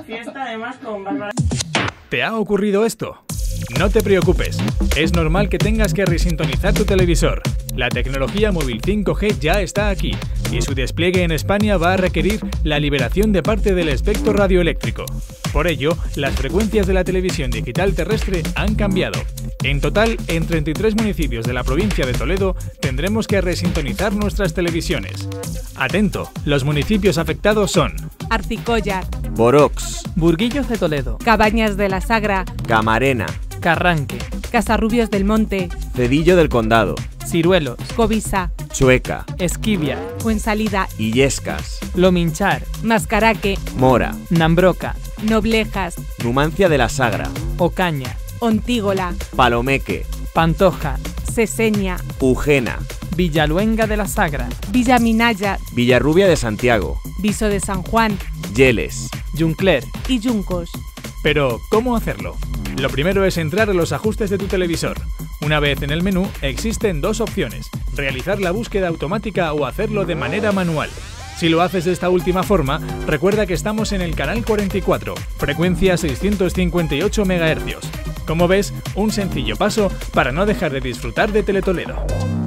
fiesta además con Bárbara. ¿Te ha ocurrido esto? No te preocupes, es normal que tengas que resintonizar tu televisor. La tecnología móvil 5G ya está aquí y su despliegue en España va a requerir la liberación de parte del espectro radioeléctrico. Por ello, las frecuencias de la televisión digital terrestre han cambiado. En total, en 33 municipios de la provincia de Toledo tendremos que resintonizar nuestras televisiones. Atento, los municipios afectados son Arcicollar, Borox, Burguillos de Toledo, Cabañas de la Sagra, Camarena, Carranque, Casarrubios del Monte, Cedillo del Condado, Ciruelos, Covisa, Chueca, Esquivia, Fuensalida, Illescas, Lominchar, Mascaraque, Mora, Nambroca, Noblejas, Numancia de la Sagra, Ocaña, Ontígola, Palomeque, Pantoja, Seseña, Ujena, Villaluenga de la Sagra, Villa Minaya, Villarrubia de Santiago, Viso de San Juan Yeles, Juncler. y Yuncos. Pero, ¿cómo hacerlo? Lo primero es entrar a los ajustes de tu televisor. Una vez en el menú, existen dos opciones: realizar la búsqueda automática o hacerlo de manera manual. Si lo haces de esta última forma, recuerda que estamos en el canal 44, frecuencia 658 MHz. Como ves, un sencillo paso para no dejar de disfrutar de Teletoledo.